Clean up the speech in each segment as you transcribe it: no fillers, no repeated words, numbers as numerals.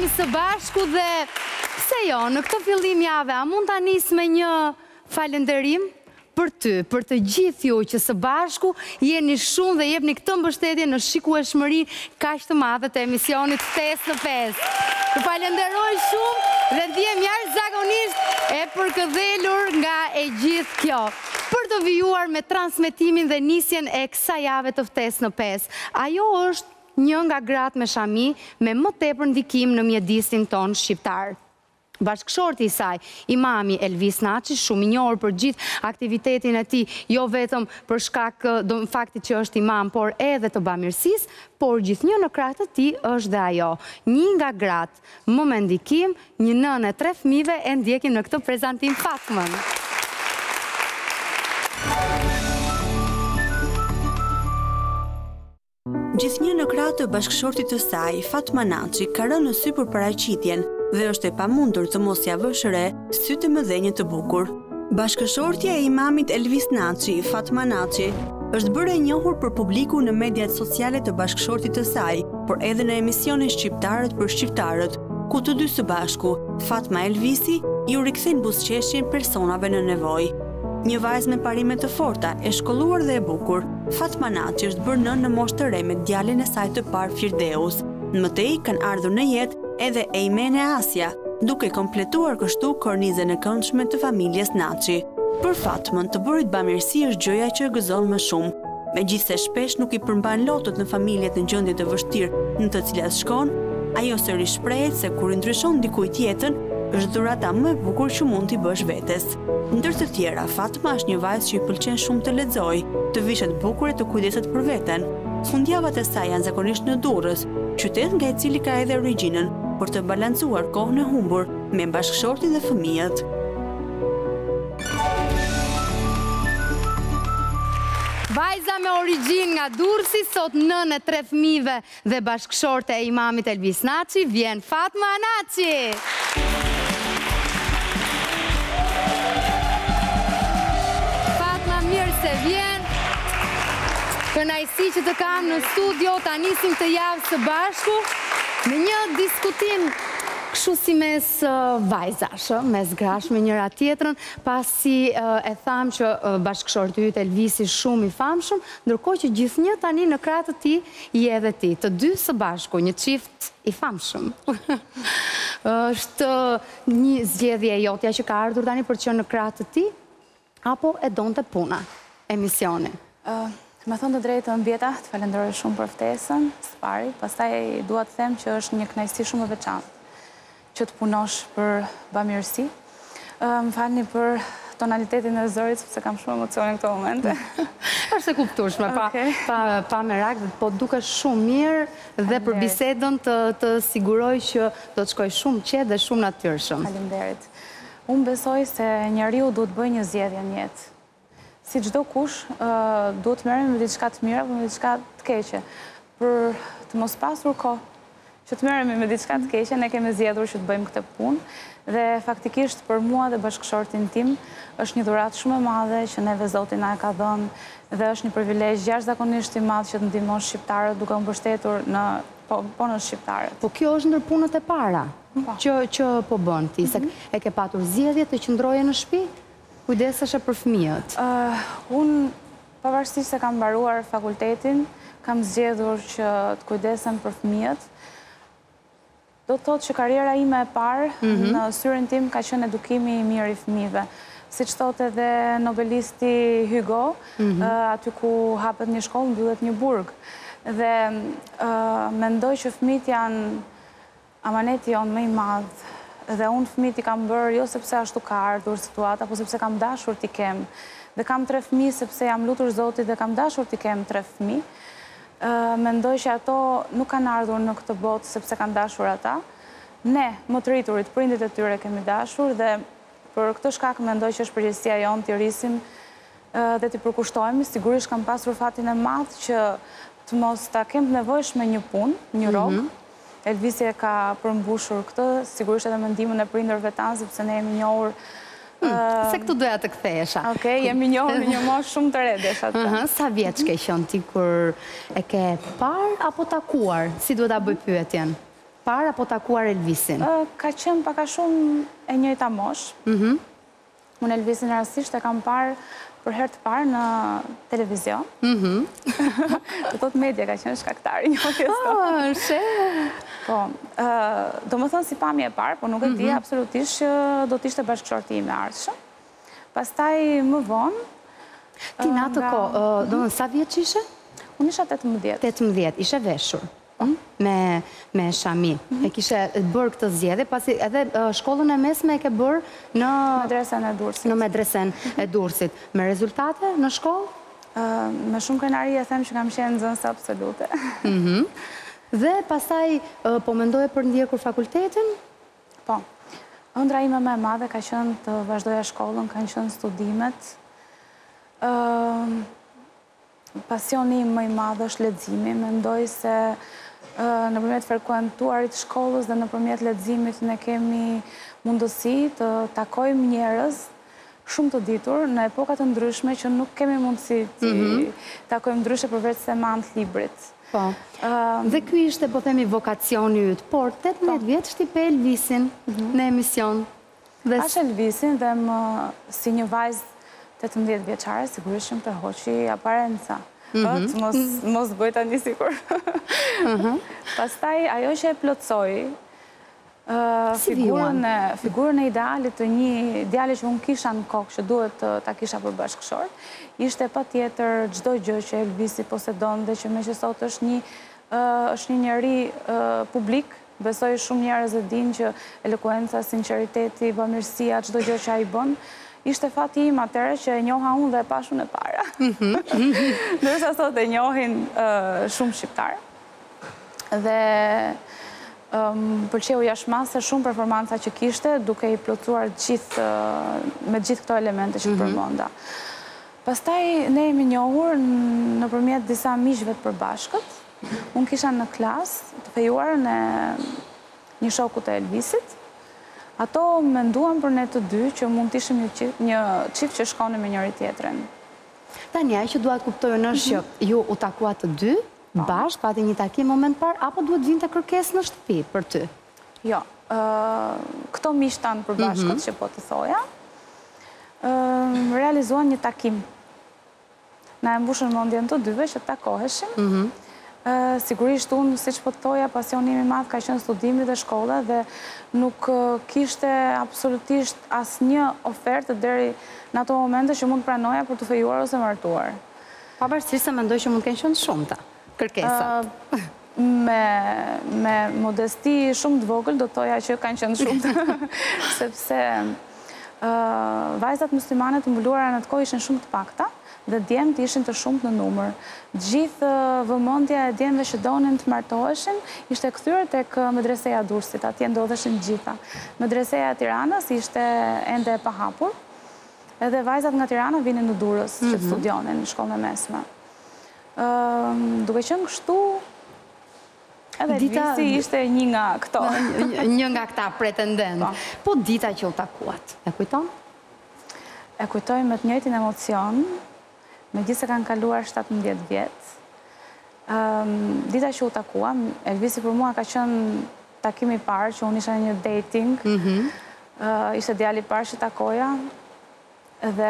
jemi së bashku dhe pse jo, në këtë fillim jave, a mund ta nis me një falënderim për ty, për të gjithë ju që së bashku jeni shumë dhe jepni këtë mbështetje në shikueshmëri kaq të madhe të emisionit 5 në 5. Të falenderoj shumë dhe ndjem jashtëzakonisht e përkëdhelur nga e gjithë kjo. Për të vijuar me transmetimin dhe nisjen e kësaj jave të 5 në 5. Ajo është një nga gratë me shami me më tepër ndikim në mjedisin ton shqiptar. Bashkëshorti i saj, imami Elvis Naçi, shumë i njohur për gjithë aktivitetin e tij, jo vetëm për shkak do faktit që është imam, por edhe të bamirësisë, por gjithnjë në krah të tij është dhe ajo. Një nga gratë më me ndikim, një nënë e 3 fëmijëve, e ndjekim në këtë prezantim Fatmën. Gjithnjë në krah të bashkëshortit të saj, Fatma Naçi ka rënë në sy për paraqitjen dhe është e pamundur të mos ia vësh re sytë e mëdhenj të bukur. Bashkëshortja e imamit Elvis Naçi, Fatma Naçi, është bërë e njohur për publiku në mediat sociale të bashkëshortit të saj, por edhe në emisionin Shqiptarët për shqiptarët, ku të dy së bashku, Fatma Elvisi, ju rikthen buzëqeshjen personave në nevojë. Një vajzë me parime të forta, e shkolluar dhe e bukur, Fatma Naçi është bërë nënë në moshë të re me djalin e saj të parë Firdeus. Në mëtej kanë ardhur në jetë edhe Ejmene Asja, duke kompletuar kështu kornizën e këndshme të familjes Naçi. Për Fatmën, të bërit bamirësi është gjëja që e gëzon më shumë. Megjithse shpesh nuk i përmban lotët në familjet në gjendje të vështirë në të cilat shkon, ajo sërish shprehet se kur i ndryshon dikujt jetën, është dhurata më e bukur që mund t'i bësh vetes. Ndër të tjera, Fatma është një vajzë që i pëlqen shumë të lexojë, të vishet bukur e të kujdeset për veten. Fundjavat e saj janë zakonisht në Durrës, qytet nga i cili ka edhe origjinën, për të balancuar kohën e humbur me bashkëshortin dhe fëmijët. Vajza me origjinë nga Durrësi, sot nënë e 3 fëmijëve dhe bashkëshorte e imamit Elvis Naçi, vjen Fatma Naçi. Fatma, mirë se vjen. Kënaqësi që të kam në studio, ta nisim të javë së bashku me një diskutim kështu si mes vajzash, mes grash me njëra tjetrën, pasi e tham që bashkëshorti yt Elvisi shumë i famshëm, ndërkohë që gjithnjë tani në krah të tij i edhe ti, të dy së bashku, një çift i famshëm. Është një zgjedhje e jotja që ka ardhur tani për të qenë në krah të tij, apo e donte puna emisioni? Me thënë të drejtën, Bjeta, të falenderoj shumë për ftesën, së pari, pastaj dua të them që është një kënaqësi shumë e veçantë që të punosh për bamirësi. Më falni për tonalitetin e zërit, sepse kam shumë emocione në këto momente. Është e kuptueshme, pa merak, po duke shumë mirë dhe për bisedën të siguroj që do të shkoj shumë qetë dhe shumë natyrshëm. Faleminderit. Unë besoj se njeriu duhet bëjë një zgjedhje në jetë. Si çdo kush, duhet të merrem me diçka të mirë apo me diçka të keqe. Për të mos pasur kohë që të merremi me diçka të keqe, ne kemi zgjedhur që të bëjmë këtë punë dhe faktikisht për mua dhe bashkëshortin tim është një dhuratë shumë e madhe që neve Zoti na e ka dhënë dhe është një privilegj jashtëzakonisht i madh që të ndihmosh shqiptarët duke u mbështetur në në shqiptarët. Po kjo është ndër punët e para që po bën ti, se e ke patur zgjedhje të qëndroje në shtëpi, kujdesesh për fëmijët. Unë pavarësisht se kam mbaruar fakultetin, kam zgjedhur që të kujdesem për fëmijët. Do të thotë që karriera ime e parë në syrin tim ka qenë edukimi i mirë i fëmijëve. Siç thotë edhe nobelisti Hugo, aty ku hapet një shkollë, mbyllet një burg. Dhe mendoj që fëmijët janë amaneti jonë më i madh. Dhe unë fëmijët i kam bërë jo sepse ashtu ka ardhur situata, apo sepse kam dashur t'i kem. Dhe kam 3 fëmijë sepse jam lutur Zotit dhe kam dashur t'i kem 3 fëmijë. Mendoj që ato nuk kanë ardhur në këtë botë sepse kanë dashur ata. Ne, më të rriturit, prindit e tyre kemi dashur dhe për këtë shkak mendoj që është përgjegjësia jonë t'i rrisim dhe t'i përkushtojmë. Sigurisht kam pasur fatin e madh që të mos ta kem nevojshme një punë, një rrogë. Elvisi e ka përmbushur këtë, sigurisht edhe me ndihmën e prindërve tanë, sepse ne jemi njohur Se këtu doja të kthehesha. Okej, jemi njohur në një moshë shumë të re desha të. Sa vjeç ke qenë ti kur e ke parë apo takuar? Si duhet ta bëj pyetjen? parë apo takuar Elvisin? Ka qenë paka shumë e njëjta mosh. Unë Elvisin rastisht e kam parë për herë të parë në televizion. Do thotë media ka qenë shkaktari njohjes tonë. Po, do më thënë si pamje e parë, po nuk e di absolutisht që do t'ishte bashkëshorti im e ardhshëm. Pastaj më vonë... Ti në atë ko, do në sa vjeç ishe? Unë isha 18. 18, ishe veshur me Shami. E kishe bërë këtë zgjedhje, pasi edhe shkollën e mesme e ke bërë në... Medresen e Durrësit. Në medresen e Durrësit. Me rezultate në shkollë? Me shumë krenari e them që kam qenë nxënëse absolute. Dhe pastaj po mendoje për ndjekur fakultetin? Po. Ëndra ime më e madhe ka qenë të vazhdoja shkollën, kanë qenë studimet. Pasioni më i madh është leximi. Mendoj se nëpërmjet frekuentuarit shkollës dhe nëpërmjet leximit ne kemi mundësi të takojmë njerëz shumë të ditur në epoka të ndryshme që nuk kemi mundësi të takojmë ndryshe përveç se me anë të librit. Po. Dhe ky ishte, po themi, vokacioni yt, por 18 vjeç shtipe Elvisin në emision. Pash Elvisin dhe më si një vajzë 18 vjeçare, sigurisht më tërhoqi aparenca. Mos bëj tani sikur. Pastaj ajo që e plotsoi figurën e idealit të një djali që unë kisha në kokë që duhet ta kisha për bashkëshort, ishte patjetër çdo gjë që Elvisi posedon dhe që me që sot është një njeri publik. Besoj shumë njerëz e dinë që elokuenca, sinqeriteti, bamirësia, çdo gjë që ai bën, ishte fati im atëre që e njoha unë dhe e pashun e para. Ndërsa sot e njohin shumë shqiptarë. Dhe pëlqeu jashtëmase shumë performanca që kishte, duke i plotësuar me gjithë këto elemente që përmenda. Pastaj ne jemi njohur nëpërmjet disa miqve të përbashkët. Unë kisha në klasë të fejuar në një shoku të Elvisit. Ato menduan për ne të dy që mund të ishim një çift që shkonin me njëri tjetrin. Tani, ajo që dua të kuptoj është që ju u takuat të dy bashkë, pati një takim moment parë, apo duhet vinte kërkesë në shtëpi për ty? Jo, këto miq tanë përbashkët që po të thoja, realizuan një takim. Na e mbushën mendjen të dyve që takoheshim. Sigurisht unë, siç po të thoja, pasionimi i madh ka qenë studimi dhe shkolla dhe nuk kishte absolutisht asnjë ofertë deri në ato momente që mund pranoja për të fejuar ose martuar. Pavarësisht se mendoj që mund të kenë qenë shumëta kërkesat. Me modesti shumë të vogël do të thoja që kanë qenë shumëta, sepse vajzat muslimane të mbuluara në atë kohë ishin shumë të pakta dhe djemtë ishin të shumët në numër. Gjithë vëmendja e djemve që donin të martoheshin ishte kthyer tek medreseja e Durrësit, atje ndodheshin gjitha. Medreseja e Tiranës ishte ende e pahapur, edhe vajzat nga Tirana vinin në Durrës që të studionin në shkollën e mesme. Duke qenë kështu, edhe Elvisi ishte një nga këto. Një nga këta pretendent. Po dita që u takuat, e kujton? E kujtoj me të njëjtin emocion, megjithëse kanë kaluar 17 vjet. Dita që u takuam, Elvisi për mua ka qenë takimi i parë që unë isha në një dating. Ishte djali i parë që takoja dhe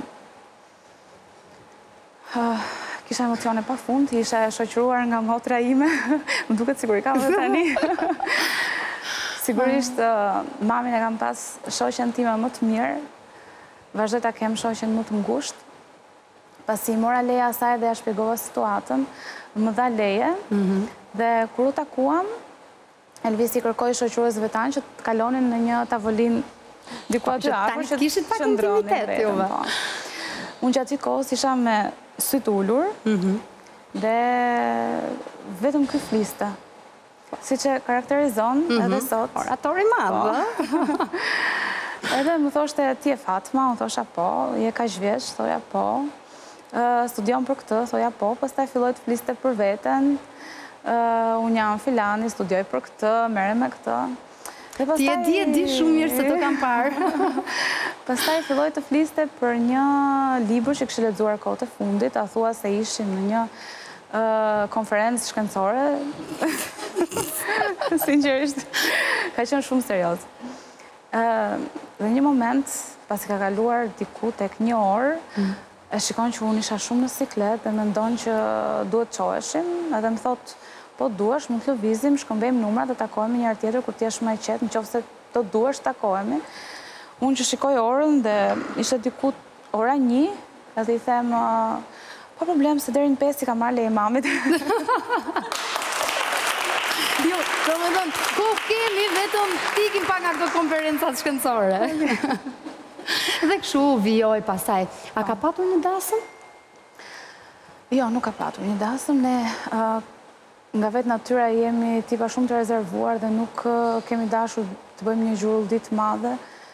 kisha emocione pafund, isha shoqëruar nga motra ime, më duket sikur i kam edhe tani. Sigurisht mamin e kam pas shoqen time më të mirë, vazhdoj ta kem shoqen më të ngushtë. Pasi mora leja asaj dhe ja shpjegova situatën, më dha leje dhe kur u takuam, Elvisi kërkoi shoqëruesve tanë që të kalonin në një tavolinë diku aty afër që kishit pak intimitet juve. Unë që aty kohës isha me syt ulur dhe vetëm ky fliste. Siç e karakterizon edhe sot. Orator i madh. Edhe më thoshte ti e Fatma, unë thosha po, je kaq vjeç, thoja po. Studion për këtë, thoja po, pastaj filloi të fliste për veten. Unë jam filani, studioj për këtë, merrem me këtë. Ti e di shumë mirë se të kam parë. Pastaj filloi të fliste për një libër që kishte lexuar kohët e fundit, a thua se ishim në një konferencë shkencore. Sinqerisht, ka qenë shumë serioz. Dhe një moment, pasi ka kaluar diku tek 1 orë, e shikon që unë isha shumë në siklet dhe mendon që duhet qoheshim, edhe më thot, po duesh, mund të lëvizim, shkëmbejmë numra dhe takohemi njëherë tjetër kur t'jesh më e qetë, nëse do duesh takohemi. Unë që shikoj orën dhe ishte diku ora 1, edhe i them, pa problem, se deri në 5 i ka marrë leje mamit. Jo, do më thënë, ku kemi vetëm tikim pa nga këto konferencat shkencore. Dhe këshu vijoj pasaj. A ka patur një dasëm? Jo, nuk ka patur një dasëm. Ne nga vetë natyra jemi tipa shumë të rezervuar dhe nuk kemi dashur të bëjmë një gjurulldi të madhe.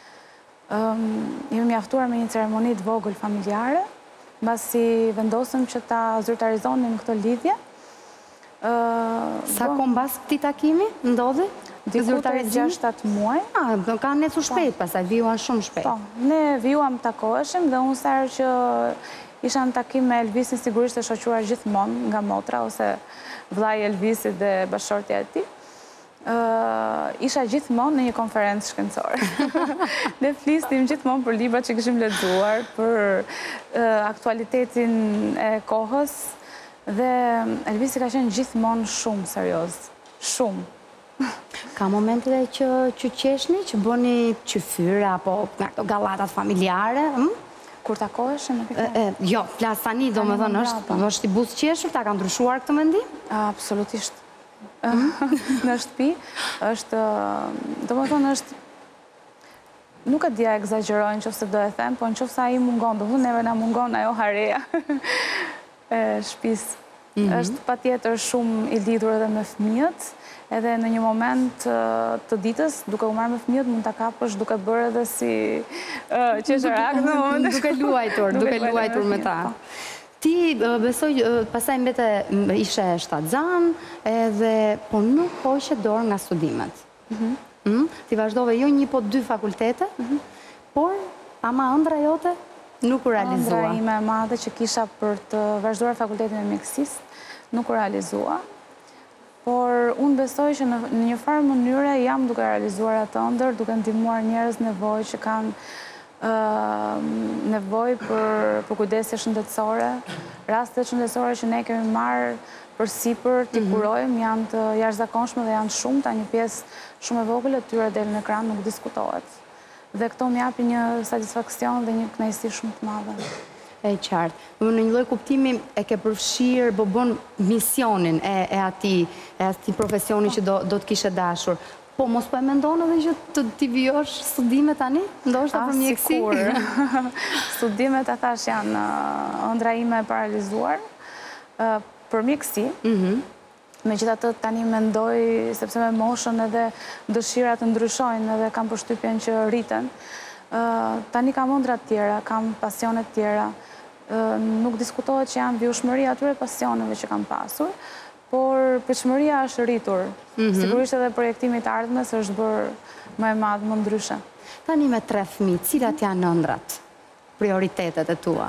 Jemi mjaftuar me një ceremoni të vogël familjare, mbasi vendosëm që ta zyrtarizonim këtë lidhje. Sa kohë mbas këtij takimi ndodhi? Diku te 6-7 muaj. Ka necu shpejt, pastaj vijuan shumë shpejt. Po, ne vijuam takoheshim dhe unë sa herë që isha në takim me Elvisin sigurisht e shoqëruar gjithmonë nga motra ose vllai Elvisit dhe bashkëshortja e tij. Isha gjithmonë në një konferencë shkencore. Ne flisnim gjithmonë për librat që kishim lexuar, për aktualitetin e kohës. Dhe Elvisi ka qenë gjithmonë shumë serioz, shumë. Ka momente që qeshni, që bëni qyfyre apo nga këto gallatat familjare? Kur takoheshim? Jo, flas tani, do më thënë, është i buzëqeshur, ta ka ndryshuar këtë mendim? Absolutisht. Në shtëpi, është, do më thënë, është, nuk e dia egzagjerojnë qofse do e them, po në qofse ai mungon, do thënë neve na mungon ajo hareja e shtëpisë. Është patjetër shumë i lidhur edhe me fëmijët, edhe në një moment të ditës, duke u marrë me fëmijët, mund ta kapësh duke bërë edhe si qesharak në moment. Duke luajtur me ta. Ti besoj, pasaj mbete ishe shtatzan, po nuk hoqe dorë nga studimet. Ti vazhdove jo 1 po 2 fakultete, por ama ëndra jote nuk u realizua. Ëndra ime e madhe që kisha për të vazhduar fakultetin e mjekësisë, nuk u realizua. Por unë besoj që në një farë mënyre jam duke realizuar atë ëndër, duke ndihmuar njerëz nevojë që kanë nevojë për kujdesje shëndetësore, raste shëndetësore që ne kemi marrë përsipër t'i kurojmë, janë të jashtëzakonshme dhe janë shumëta, një pjesë shumë e vogël e tyre del në ekran, nuk diskutohet. Dhe këto më japi një satisfaksion dhe një kënaqësi shumë të madhe. E qartë. Në një lloj kuptimi e ke përfshirë, bën misionin e atij profesioni që do të kishe dashur. Po mos po e mendon edhe që të t'i vijosh studimet tani? Ndoshta për mjeksi? Sikur. Studimet, e thash, janë ëndra ime e paralizuar. Për mjeksi, megjithatë tani mendoj, sepse me moshën edhe dëshirat ndryshojnë edhe kam përshtypjen që rriten. Tani kam ëndra të tjera, kam pasione të tjera. Nuk diskutohet që janë vjushmëria atyre pasioneve që kam pasur, por pritshmëria është rritur. Sigurisht edhe projektimi i ardhmes është bërë më i madh, më ndryshe. Tani me 3 fëmijë, cilat janë ëndrat, prioritetet e tua?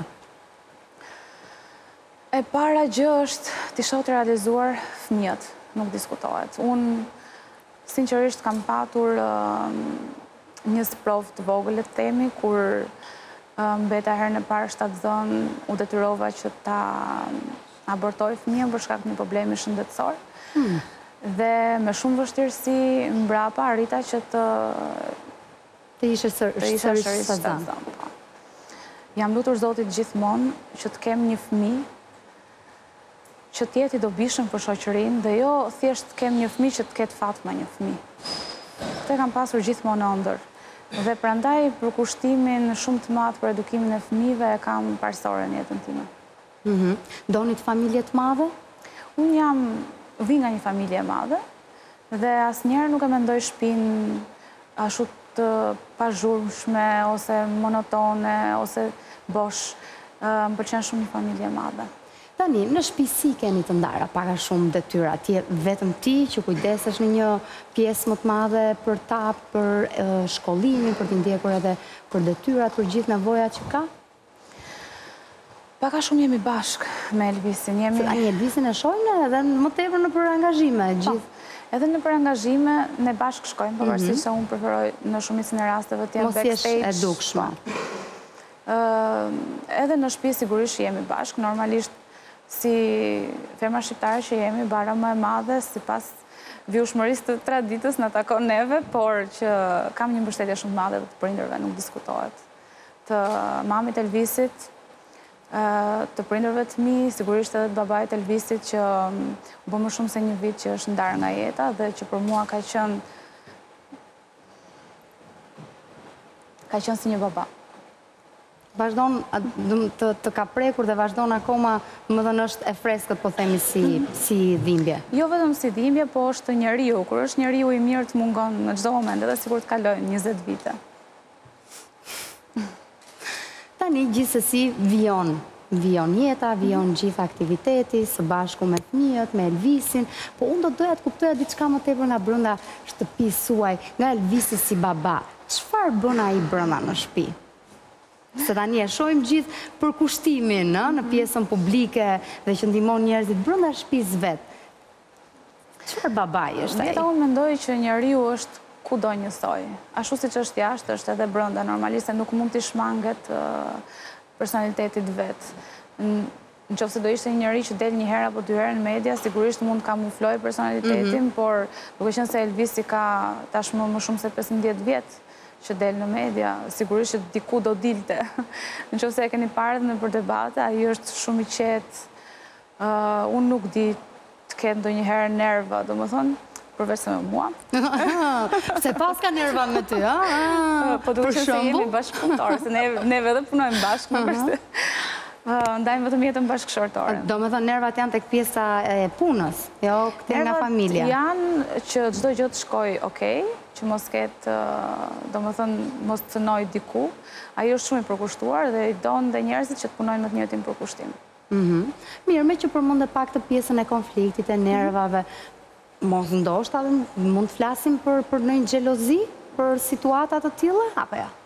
E para gjë është t'i shoh të realizuar fëmijët, nuk diskutohet. Unë sinqerisht kam patur një sprov të vogël të themi, kur mbeta herën e parë shtatzën, u detyrova që ta abortoj fëmijën për shkak të një problemi shëndetësor. Dhe me shumë vështirësi mbrapa arrita që të ishe sërish shtatzan. Jam lutur Zotit gjithmonë që të kem një fëmijë që t'jeti do bishëm për shoqërinë dhe jo thjesht të kem një fëmijë që të ketë Fatma një fëmijë. Këtë kam pasur gjithmonë ëndër. Dhe prandaj për kushtimin shumë të madh për edukimin e fëmijëve e kam parësore në jetën time. Donit familje të madhe? Unë vi nga një familje e madhe dhe asnjëherë nuk e mendoj shtëpinë ashtu të pazhurmshme ose monotone ose bosh. Më pëlqen shumë një familje e madhe. Tani, në shtëpi si keni të ndara paka shumë detyra? Ti vetëm ti që kujdesesh në një pjesë më të madhe për ta, për shkollimin, për t'i ndjekur edhe për detyrat, për gjithë nevojat që ka? Paka shumë jemi bashkë me Elvisin. Elvisin e shojnë edhe më tepër në për angazhime gjithë? Edhe në për angazhime, ne bashkë shkojmë, pavarësisht se unë preferoj në shumicën e rasteve të jem backstage. Mos jesh e dukshme. Edhe në shtëpi sigurisht jemi bashkë, normalisht si femra shqiptare që jemi, bara më e madhe, sipas vjushmërisë të traditës në takon neve, por që kam një mbështetje shumë madhe dhe të prindërve nuk diskutohet. Të mamit Elvisit, të prindërve të mi, sigurisht edhe të babait Elvisit që bë më shumë se një vit që është ndarë nga jeta dhe që për mua ka qenë si një baba. Vazhdon të ka prekur dhe vazhdon akoma, më dhënë është e freskët, po themi si dhimbje. Jo vetëm si dhimbje, po është njeriu. Kur është njeriu i mirë të mungon në çdo moment, edhe sikur të kalojnë 20 vite. Tani gjithsesi vijon jeta, vijon gjithë aktiviteti, së bashku me fëmijët, me Elvisin, po unë do doja të kuptoja diçka më tepër nga brenda shtëpisë suaj, nga Elvisi si baba. Çfarë bën ai brenda në shtëpi? Se tani e shohim gjithë për kushtimin në pjesën publike dhe që ndihmon njerëzit brenda shtëpisë vet. Çfarë babai është ai? Unë mendoj që njeriu është kudo njësoj. Ashtu siç është jashtë, është edhe brenda. Normalisht nuk mund të shmanget personalitetit vet. Nëse do ishte një njeri që del një herë apo dy herë në media, sigurisht mund të kamufloj personalitetin, por duke qenë se Elvisi ka tashmë më shumë se 15 vjet që del në media, sigurisht që diku do dilte. Nëse e keni parë në për debate, ai është shumë i qetë. Unë nuk di të ketë ndonjëherë nerva, domethënë, përveç se me mua. Se pas ka nerva me ty, a? Po duke që se jemi bashkëpunëtorë, se neve edhe punojmë bashkë, ndajmë vetëm jetën bashkëshortore. Do me thënë nervat janë tek pjesa e punës, jo këte nga familja. Nervat janë që çdo gjë të shkoj okej, që mos ketë, do me thënë, mos të cënoj diku. Ajo është shumë i përkushtuar dhe i donë dhe njerëzit që të punojnë me të njëjtin përkushtim. Mirë, me që përmendë pak të pjesën e konfliktit, e nervave, mos ndoshta mund të flasim për ndonjë xhelozi, për situata të tilla apo jo?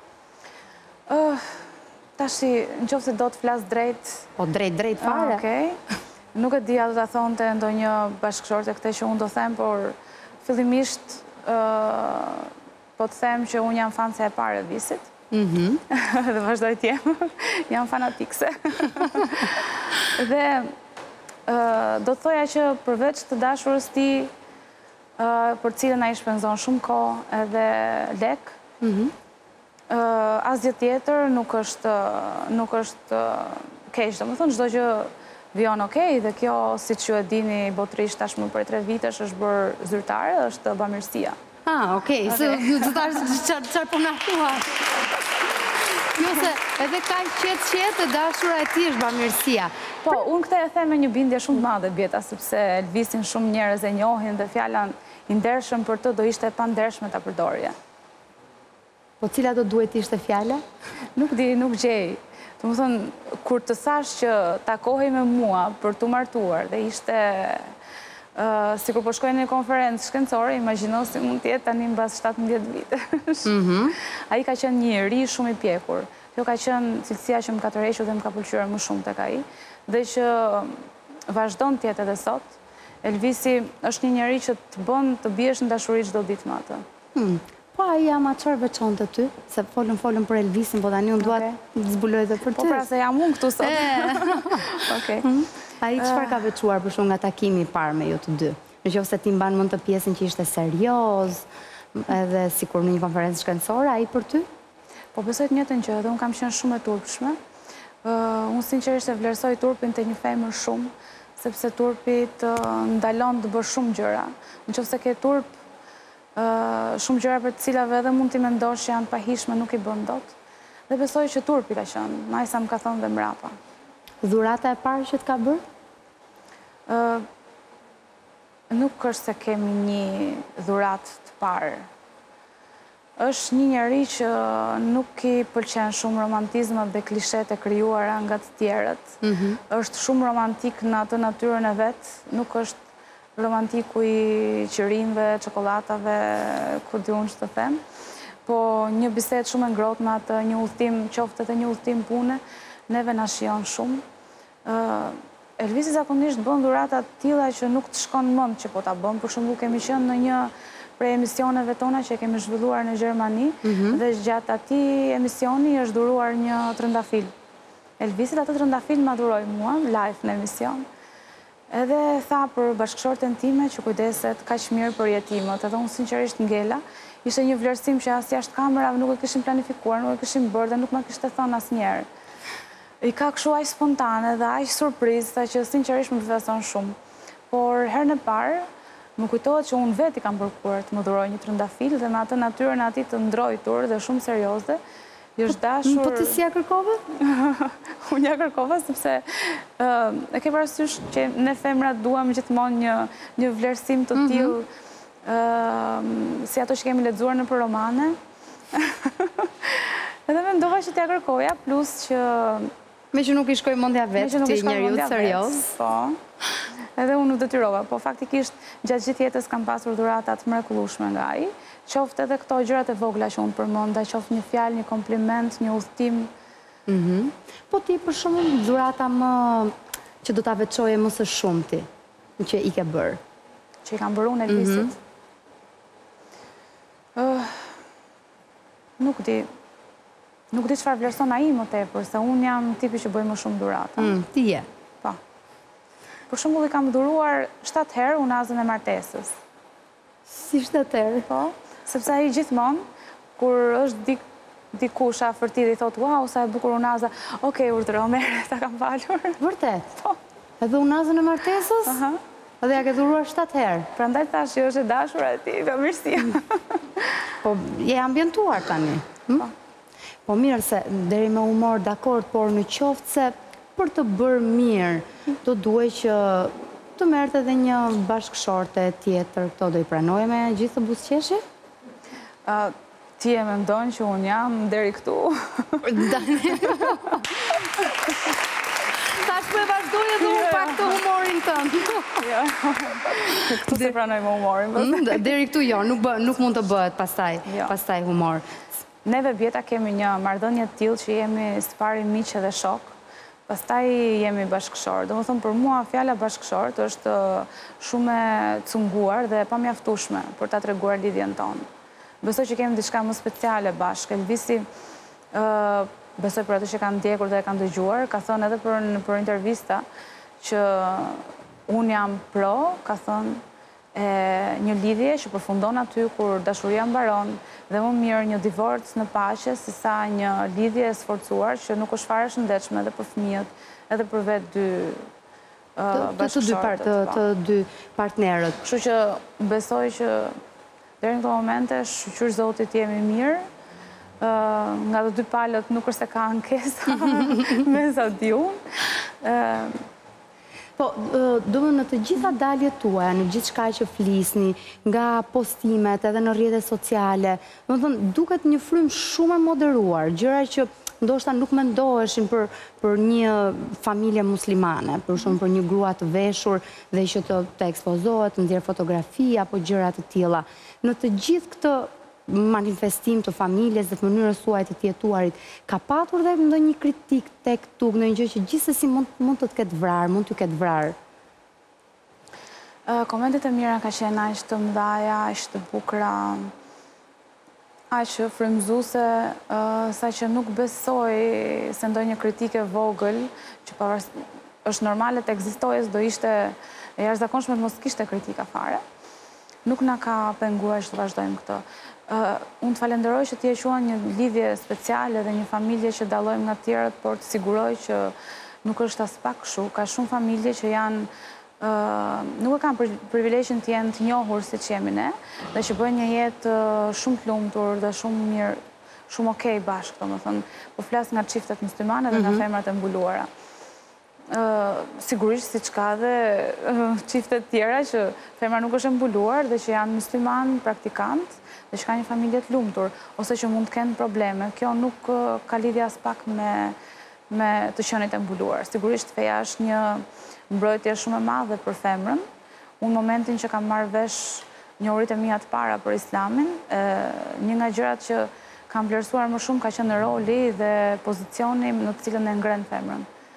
Tashi, nëse do të flas drejt, po drejt fare. Okej. Nuk e di a do ta thonte ndonjë bashkëshorte këtë që unë do them, por fillimisht po të them që unë jam fanse e parë e Elvisit. Dhe vazhdoj të jem. Jam fanatikse. Dhe do të thoja që përveç të dashurës ti, për cilën ai shpenzon shumë kohë edhe lek, asgjë tjetër nuk është keq. Domethënë çdo gjë vijon okej dhe kjo, siç ju e dini, botërisht tashmë për 3 vitesh është bërë zyrtare, është bamirësia. Okej, se të tash çfarë po na thua? Jo se edhe ka qetë dashura e ti është bamirësia. Po, unë këtë e them me një bindje shumë të madhe, Bjeta, sepse Elvisin shumë njerëz e njohin dhe fjala i ndershëm për të do ishte e pandershme ta përdorje. Po cila do duhet ishte fjala? Nuk di, nuk gjej. Domethënë, kur të thash që takohej me mua për t'u martuar dhe ishte sikur po shkojnë në një konferencë shkencore, imagjino si mund të jetë tani mbas 17 vitesh. Ai ka qenë një njerëz shumë i pjekur. Kjo ka qenë cilësia që më ka tërhequr dhe më ka pëlqyer më shumë tek ai, dhe që vazhdon të jetë edhe sot. Elvisi është një njerëz që të bën të biesh në dashuri çdo ditë me atë. Po ai ama çfarë veçonte ty? Se folëm për Elvisin, po tani unë dua të zbuloj edhe për ty. Po pra se jam unë këtu sot. Okej. Ai çfarë ka veçuar për shkak nga takimi i parë me ju të dy? Nëse ti mban mend të pjesën që ishte serioz, edhe sikur në një konferencë shkencore, ai për ty? Po besoj të njëjtën gjë, dhe unë kam qenë shumë e turpshme. Unë sinqerisht e vlerësoj turpin te një femër shumë, sepse turpi të ndalon të bësh shumë gjëra. Nëse ke turp, shumë gjëra për të cilave edhe mund t'i mendosh që janë pahishme nuk i bën dot. Dhe besoj që turpi ka qenë, majsa më ka thënë dhe mrapa. Dhurata e parë që t'ka bërë? Nuk është se kemi një dhuratë të parë. Është një njerëz që nuk i pëlqen shumë romantizmat dhe klishet e krijuara nga të tjerët. Është shumë romantik në atë natyrën e vet, nuk është romantiku i qirinjve, çokoladave, ku di unë ç'të them. Po një bisedë shumë e ngrohtë me atë, një udhtim, qoftë edhe një udhtim pune, neve na shijon shumë. Elvisi zakonisht bën dhurata të tilla që nuk të shkon mend që po ta bën. Për shembull, kemi qenë në një prej emisioneve tona që kemi zhvilluar në Gjermani dhe gjatë atij emisioni është dhuruar një trëndafil. Elvisit atë trëndafil ma dhuroi mua live në emision. Edhe tha për bashkëshorten time që kujdeset kaq mirë për jetimët. Edhe unë sinqerisht ngela. Ishte një vlerësim që as jashtë kamerave nuk e kishim planifikuar, nuk e kishim bërë dhe nuk ma kishte thënë asnjëherë. I ka kështu aq spontane dhe aq surprizë që sinqerisht më beson shumë. Por herën e parë më kujtohet që unë vetë i kam përkuar të më dhuroj një trëndafil dhe me atë natyrën atij të ndrojtur dhe shumë serioze, i është dashur. Po ti si ja kërkove? Unë ja kërkova sepse e ke parasysh që ne femrat duam gjithmonë një vlerësim të tillë si ato që kemi lexuar nëpër romane. Edhe mendova që t'ja kërkoja, plus që me që nuk i shkoj mendja vetë, ti njeriu serioz. Po. Edhe unë nuk detyrova, po faktikisht gjatë gjithë jetës kam pasur dhurata të mrekullueshme nga ai. Qoftë edhe këto gjërat e vogla që unë përmenda, qoftë një fjalë, një kompliment, një udhtim. Po ti për shembull dhurata më që do ta veçoje më së shumti, që i ke bërë. Që i kam bërë unë Elvisit. Nuk di çfarë vlerëson ai më tepër, se unë jam tipi që bëj më shumë dhurata. Ti je. Po. Për shembull i kam dhuruar 7 herë unazën e martesës. Si 7 herë? Po, sepse ai gjithmonë kur është dikush afër tij dhe i thotë, "Wow, sa e bukur unaza." Okej, urdhëro, merre, ta kam falur. Vërtet? Po. Edhe unazën e martesës? Aha. Edhe ja ke dhuruar 7 herë. Prandaj thash që është e dashur e ti, ka mirësi. Po, je ambientuar tani. Po mirë se deri me humor dakord, por në qoftë se për të bërë mirë, do duhet që të merrte edhe një bashkëshorte tjetër, këto do i pranoje me gjithë të buzëqeshje? Ti e mendon që unë jam deri këtu? Tash po e vazhdoj edhe unë pak të humorin tënd. Jo. Këtu se pranoj me humorin. Deri këtu jo, nuk mund të bëhet pastaj humor. Neve bjeta kemi një marrëdhënie të tillë që jemi së pari miq edhe shok, pastaj jemi bashkëshorë. Domethënë për mua fjala bashkëshort është shumë e cunguar dhe e pamjaftueshme për ta treguar lidhjen tonë. Besoj që kemi diçka më speciale bashkë. Elvisi, besoj për ato që kanë ndjekur dhe e kanë dëgjuar, ka thënë edhe për intervista që unë jam pro, ka thënë një lidhje që përfundon aty kur dashuria mbaron dhe më mirë një divorc në paqe se sa një lidhje e sforcuar që nuk është fare shëndetshme edhe për fëmijët, edhe për vetë dy bashkëshortët. Të dy partnerët. Kështu që besoj që deri në këto momente shqyr Zotit jemi mirë. Nga të dy palët nuk është se ka ankesa me sa di unë. Po, duhet në të gjitha daljet tuaja, në gjithë shka që flisni, nga postimet edhe në rrjetet sociale, duket një frym shumë e moderuar, gjëra që ndoshta nuk mendoheshin për një familje muslimane, për shumë për një grua të veshur dhe që të ekspozohet, të nxjerrë fotografi apo gjëra të tilla. Në të gjithë këtë manifestim të familjes dhe të mënyrës suaj të jetuarit, ka patur dhe ndonjë kritik tek tuk, ndonjë gjë që gjithsesi mund të ketë vrarë, mund të ketë vrarë? Komentet e mira ka qenë aq të mëdha, aq të bukura, aq frymëzuese, saqë nuk besoj se ndonjë kritike vogël, që është normale të ekzistojë, do ishte e jashtëzakonshme të mos kishte kritika fare. Nuk na ka penguar që të vazhdojmë këtë. Unë të falenderoj që ti e quan një lidhje speciale dhe një familje që dallojmë nga tjerët, por të siguroj që nuk është as pak kështu. Ka shumë familje që janë, nuk e kanë privilegjin të jenë të njohur si që jemi ne, dhe që bëjnë një jetë shumë të lumtur dhe shumë mirë, shumë okej bashkë, domethënë, po flas nga çiftet muslimane dhe nga femrat e mbuluara. Sigurisht si që ka dhe çiftet tjera që femra nuk është e mbuluar dhe që janë musliman, praktikant, dhe që ka një familje të lumtur, ose që mund të kenë probleme. Kjo nuk ka lidhje as pak me të qenit e mbuluar. Sigurisht feja është një mbrojtje shumë e madhe për femrën. Unë momentin që kam marrë vesh njohurit e mia të para për Islamin, një nga gjërat që kam vlerësuar më shumë ka qenë roli dhe pozicioni në të cilën e ngren femrën.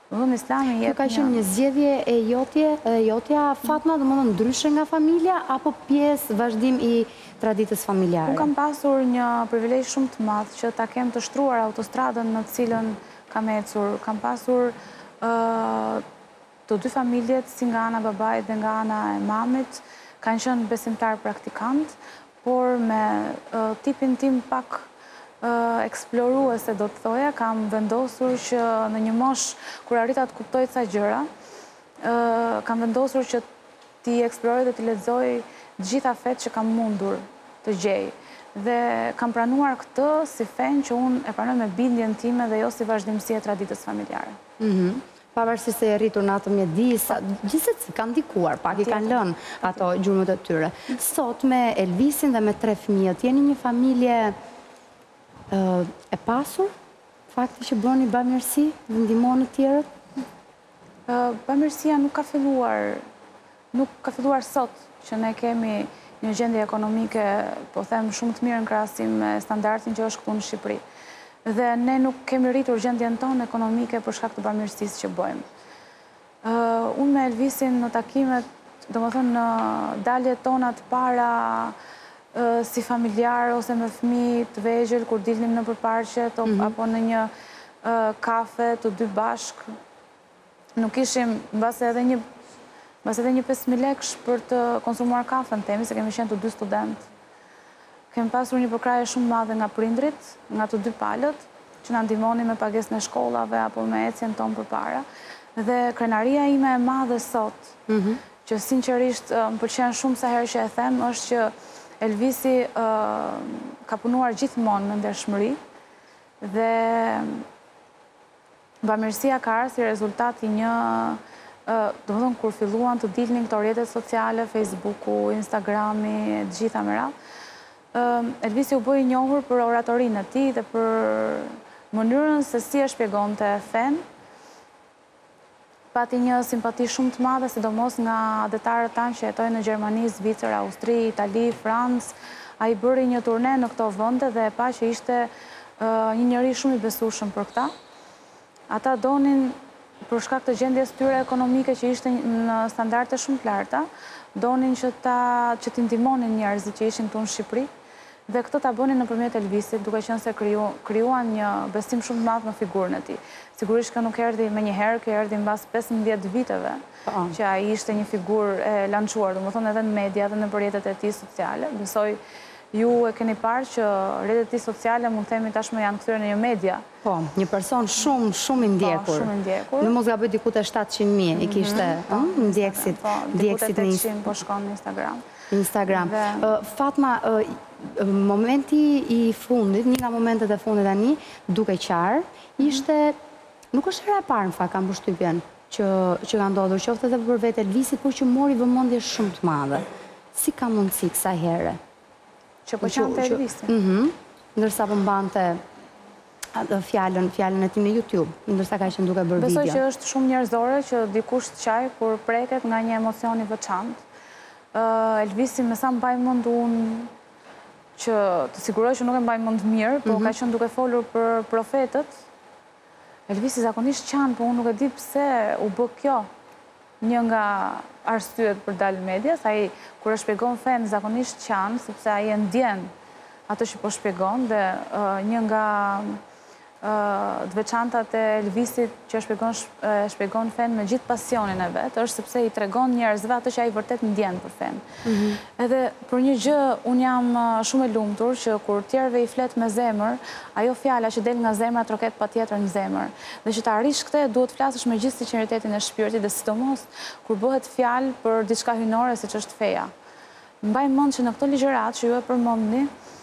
Islami jep Kjo ka qenë një zgjedhje e jotja, Fatma, domethënë ndryshe nga familja, apo pjesë vazhdim i traditës familjare? Unë kam pasur një privilegj shumë të madh që ta kem të shtruar autostradën në cilën kam ecur. Kam pasur të dy familjet, si nga ana e babait dhe nga ana e mamit, kanë qenë besimtar praktikant, por me tipin tim pak eksploruese, do të thoja, kam vendosur që në një mosh kur arrita të kuptoj ca gjëra, kam vendosur që ti eksploroj dhe ti lexoj gjitha fetë që kam mundur të gjej. Dhe kam pranuar këtë si fen që unë e pranoj me bindjen time dhe jo si vazhdimësi e traditës familjare. Pavarësisht se e rritur në atë mjedis, gjithsesi kanë ndikuar, pak i kanë lënë ato gjurmët e tyre. Sot me Elvisin dhe me 3 fëmijët, jeni një familje e pasur, fakti që bëni bamirësi dhe ndihmoni të tjerët? Bamirësia nuk ka filluar sot që ne kemi një gjendje ekonomike, po them, shumë të mirë në krahasim me standardin që është këtu në Shqipëri. Dhe ne nuk kemi rritur gjendjen tonë ekonomike për shkak të bamirësisë që bëjmë. Unë me Elvisin në takimet, domethënë në daljet tona të para si familjar ose me fëmijë të vegjël kur dilnim në përparqe apo në një kafe të dy bashk, nuk ishim mbase edhe një 5.000 lekësh për të konsumuar kafen temi, se kemi qenë të dy student. Kemi pasur një përkraje shumë madhe nga prindrit, nga të dy palët, që na ndihmonin me pagesën e shkollave apo me ecjen tonë përpara. Dhe krenaria ime e madhe sot, që sinqerisht më pëlqen shumë sa herë që e them, është që Elvisi ka punuar gjithmonë me ndershmëri dhe bamirësia ka ardhur si rezultat i një, domethënë kur filluan të dilnin këto rrjetet sociale, Facebooku, Instagrami, të gjitha me radhë, Elvisi u bë i njohur për oratorinë e tij dhe për mënyrën se si e shpjegonte fen. Pati një simpati shumë të madhe, sidomos nga detarët tanë që jetojnë në Gjermani, Zvicër, Austri, Itali, Francë. Ai bëri një turne në këto vende dhe e pa që ishte një njeri shumë i besueshëm për këta. Ata donin, për shkak të gjendjes tyre ekonomike që ishte në standarde shumë të larta, donin që t'i ndihmonin njerëzit që ishin këtu në Shqipëri. Dhe këtë ta bënin nëpërmjet Elvisit, duke qenë se krijuan një besim shumë të madh në figurën e tij. Sigurisht që nuk erdhi menjëherë, që erdhi mbas 15 viteve, që ai ishte një figurë e lançuar, domethënë edhe në media dhe në rrjetet e tij sociale. Besoj ju e keni parë që rrjetet e tij sociale mund të themi tashmë janë kthyer në një media. Po, një person shumë i ndjekur. Shumë i ndjekur. Në mos gaboj diku te 700.000 i kishte ndjekësit në 800 po shkon në Instagram. Fatma, momenti i fundit, një nga momentet e fundit tani, duke qarë, ishte, nuk është hera e parë, në fakt, kam përshtypjen që ka ndodhur, qoftë edhe për vetë Elvisit, por që mori vëmendje shumë të madhe. Si ka mundësi kësaj here? Që po qante Elvisin? Ndërsa po mbante fjalën e tij në YouTube, ndërsa ka qenë duke bërë video. Besoj që është shumë njerëzore që dikush të qaj kur preket nga një emocion i veçantë. Elvisi, me sa mbaj mend unë, që të siguroj që nuk e mbaj mend mirë, po ka qenë duke folur për profetët. Elvisi zakonisht qanë, po unë nuk e di pse u bë kjo një nga arsyet për dalë medias. Ai kur e shpjegon fen zakonisht qanë, sepse ai e ndjen atë që po shpjegon dhe një nga të veçantat e Elvisit që shpjegon fen me gjithë pasionin e vet, është sepse i tregon njerëzve atë që ai vërtet ndjen për fen. Edhe për një gjë unë jam shumë e lumtur që kur tjerëve i flet me zemër, ajo fjala që del nga zemra troket patjetër në zemër. Dhe që ta arrish këtë duhet të flasësh me gjithë sinqeritetin e shpirtit dhe sidomos kur bëhet fjalë për diçka hyjnore siç është feja. Mbaj mend që në këtë ligjërat që ju e përmendni,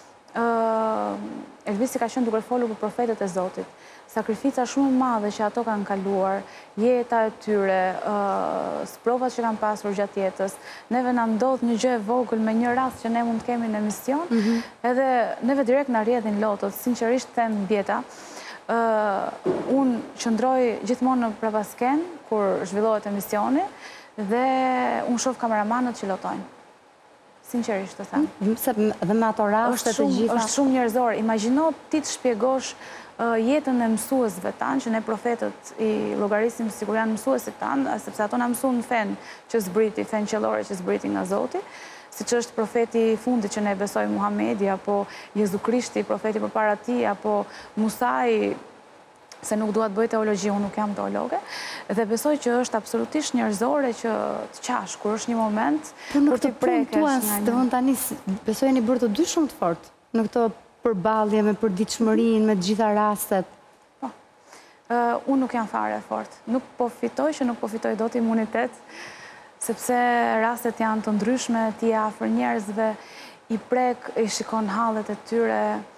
Elvisi ka qenë duke folur për profetët e Zotit. Sakrifica shumë e madhe që ato kanë kaluar, jeta e tyre, sprovat që kanë pasur gjatë jetës. Neve na ndodh një gjë e vogël me një rast që ne mund të kemi në emision, edhe neve direkt na rrjedhin lotot, sinqerisht them Bjeta. Unë qëndroj gjithmonë në prapasken kur zhvillohet emisioni dhe unë shoh kameramanët që lotojnë. sinqerisht të them. Dhe me ato raste të gjitha. Është shumë njerëzor. Imagjino ti të shpjegosh jetën e mësuesve tanë, që ne profetët i llogarisim sikur janë mësuesit tanë, sepse ato na mësuan fen që zbriti, fen qellore që zbriti nga Zoti, siç është profeti i fundit që ne besojmë, Muhamedi, apo Jezu Krishti, profeti përpara tij, apo Musai, se nuk dua të bëj teologji, unë nuk jam teologe, dhe besoj që është absolutisht njerëzore që të qash, kur është një moment për t'i prekesh nga një. Tani, besoj jeni bërë të dy shumë të fort në këto përballje me përditshmërinë, me të gjitha rastet. Po. Unë nuk jam fare fort. Nuk po fitoj dot imunitet, sepse rastet janë të ndryshme, ti je afër njerëzve, i prek, i shikon hallet e tyre,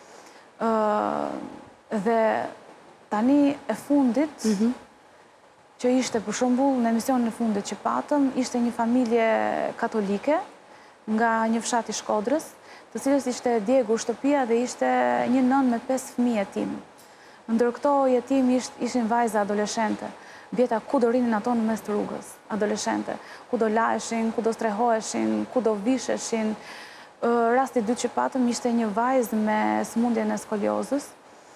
dhe tani e fundit, që ishte për shembull në emisionin e fundit që patëm, ishte një familje katolike nga një fshat i Shkodrës, të cilës ishte djegur shtëpia dhe ishte një nën me 5 fëmijë jetim. Ndër këto jetim ishin vajza adoleshente. Bjeta ku do rinin ato në mes të rrugës, adoleshente. Ku do laheshin, ku do strehoheshin, ku do visheshin. Rasti i dytë që patëm ishte një vajzë me sëmundjen e skoliozës.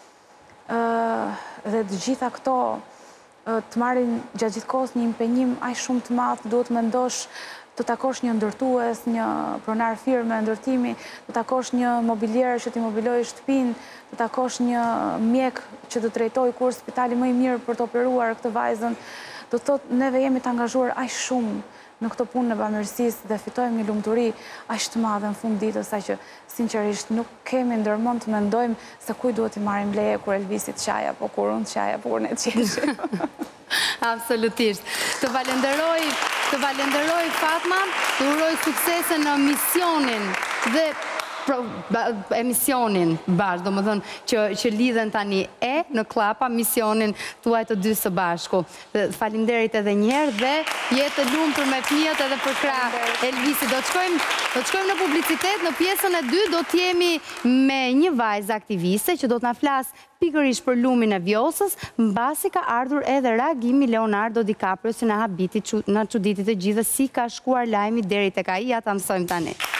Dhe të gjitha këto të marrin gjatë gjithë kohës një impenjim aq shumë të madh, duhet mendosh të takosh një ndërtues, një pronar firme ndërtimi, të takosh një mobilier që t'i mobilojë shtëpinë, të takosh një mjek që të drejtojë kur spitali më i mirë për të operuar këtë vajzën. Do të thotë, neve jemi të angazhuar aq shumë në këtë punë në bamirësisë dhe fitojmë një lumturi aq të madhe në fund ditës, sa që sinqerisht nuk kemi ndërmend të mendojmë se kujt duhet i marrim leje kur Elvisit çaj apo kur unë çaj apo kur ne qeshim. Absolutisht. Të falenderoj Fatma, të uroj suksese në misionin dhe emisionin bashkë, do më thënë që lidhen tani në klapa misionin tuaj të dy së bashku. Falinderit edhe njerë dhe jetë të lumtur me fëmijët edhe për krah Elvisi. Do të shkojmë në publicitet, në pjesën e 2 do t'jemi me një vajzë aktiviste që do t'na flasë pikërisht për lumin e Vjosës, mbasi ka ardhur edhe reagimi Leonardo DiCaprio si na habiti na çuditit të gjithë si ka shkuar lajmi deri tek ai, ja ta mësojmë tani.